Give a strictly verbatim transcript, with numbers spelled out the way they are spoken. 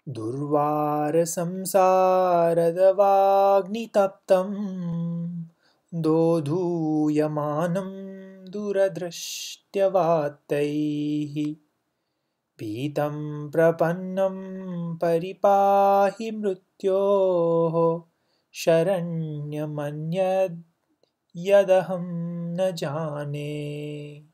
दुर्वारसंसारदवाग्नितप्तं दोधूयमानं दूरदृष्ट्यवातैः पीतं प्रपन्नं परिपाहि मृत्योः शरण्यमन्यद् यदहं न जाने।